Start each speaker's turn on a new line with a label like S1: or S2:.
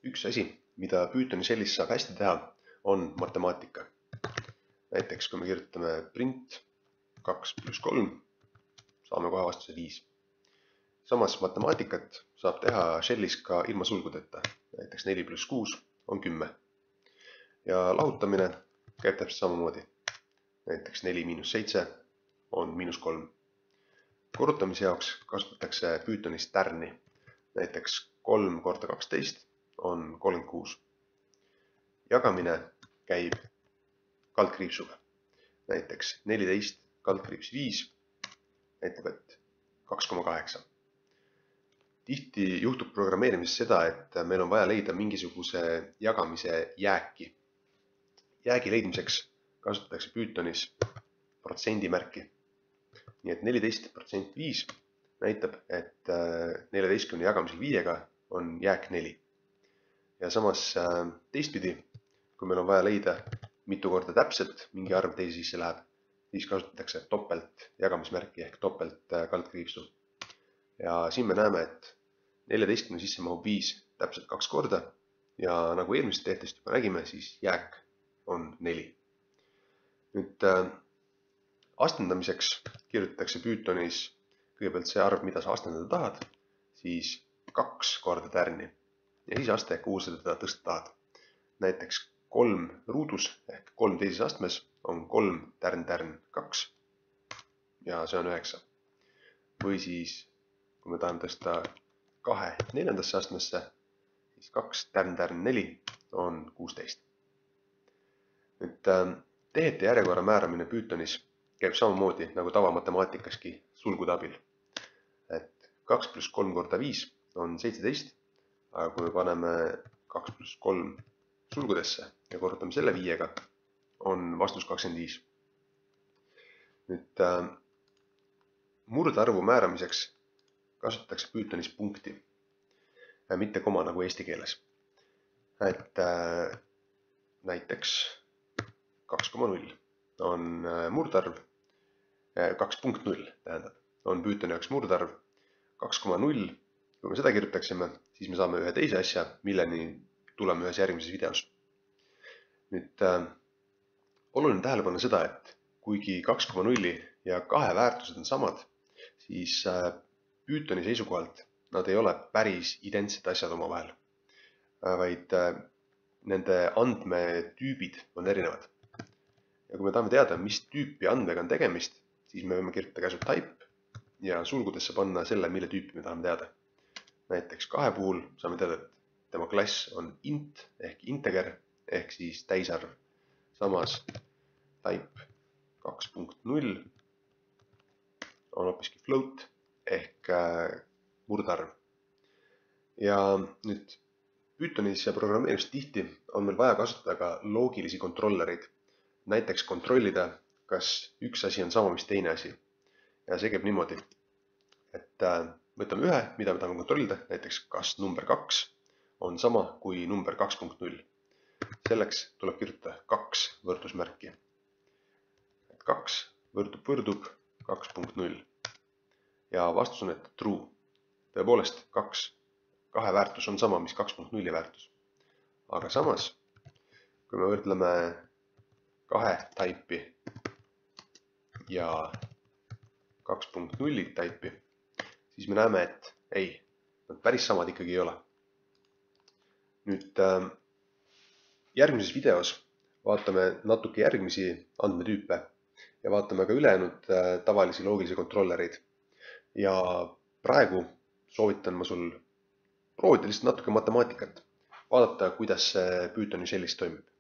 S1: Üks asi, mida Pythoni shellis saab hästi teha, on matemaatika. Näiteks kui me kirjutame print 2 + 3, saame kohe vastuse 5. Samas matemaatikat saab teha shellis ka ilma sulgudeta. Näiteks 4 + 6 on 10. Ja lahutamine käib täpselt samamoodi. Näiteks 4 - 7 on -3. Korrutamise jaoks kasutatakse Pythonis tärni. Näiteks 3 × 12 on 36. Jagamine käib kaldkriipsuga. Näiteks 14 / 5 näitab, et 2,8. Tihti juhtub programmeerimises seda, et meil on vaja leida mingisuguse jagamise jääki. Jäägi leidmiseks kasutatakse Pythonis protsendimärki. Nii et 14% 5 näitab, et 14 jagamisel 5 on jääk 4. Ja samas teistpidi, kui meil on vaja leida, mitu korda täpselt mingi arv teise sisse läheb, siis kasutatakse topelt jagamismärki ehk topelt kaldkriipsu. Ja siin me näeme, et 14 sisse mahub 5 täpselt 2 korda ja nagu eelmisest tehtest juba nägime, siis jääk on 4. Nüüd astendamiseks kirjutatakse Pythonis kõigepealt see arv, mida sa astendada tahad, siis 2 korda tärni ja siis aste, kuhu sa teda tõsta tahad. Näiteks 3 ruudus ehk 3 teises astmes on 3 tärn 2 ja see on 9. Või siis, kui me tahame tõsta 2 4. astmesse, siis 2 tärn 4 on 16. Nüüd tehete järjekorra määramine Pythonis käib samamoodi nagu tavamatemaaatikaski sulgude abil. Et 2 + 3 × 5 on 17, aga kui me paneme 2 + 3 sulgudesse ja korrutame selle 5-ga, on vastus 25. Nüüd murdarvu määramiseks kasutatakse Pythonis punkti, mitte koma nagu eesti keeles. Et näiteks 2,0 on murdarv, 2.0 tähendab, on Pythoni jaoks murdarv. 2,0, kui me seda kirjutaksime, siis me saame ühe teise asja, milleni tuleme ühes järgmises videos. Nüüd oluline tähele panna seda, et kuigi 2,0 ja 2 väärtused on samad, siis Pythoni seisukohalt nad ei ole päris identsed asjad omavahel, vaid nende andmetüübid on erinevad. Ja kui me tahame teada, mis tüüpi andmega on tegemist, siis me võime kirjutada käsu type ja sulgudesse panna selle, mille tüüpi me tahame teada. Näiteks 2 puhul saame teada, et tema klass on int ehk integer ehk siis täisarv. Samas type 2.0 on hoopiski float ehk murdarv. Ja nüüd Pythonis ja programmeerimis tihti on meil vaja kasutada ka loogilisi kontrollereid. Näiteks kontrollida, kas üks asi on sama, mis teine asi. Ja see käib niimoodi, et võtame ühe, mida me tahame kontrollida, näiteks kas number 2 on sama kui number 2.0. Selleks tuleb kirjutada 2 võrdusmärki. 2 võrdub 2.0. Ja vastus on, et true. Tõepoolest, 2 väärtus on sama, mis 2.0 väärtus. Aga samas, kui me võrdleme 2 type'i ja 2.0 type'i, siis me näeme, et ei, nad päris samad ikkagi ei ole. Nüüd järgmises videos vaatame natuke järgmisi andmetüüpe ja vaatame ka ülejäänud tavalisi loogilisi kontrollereid. Ja praegu soovitan ma sul proovida lihtsalt natuke matemaatikat, vaadata, kuidas see Pythoni shellis toimib.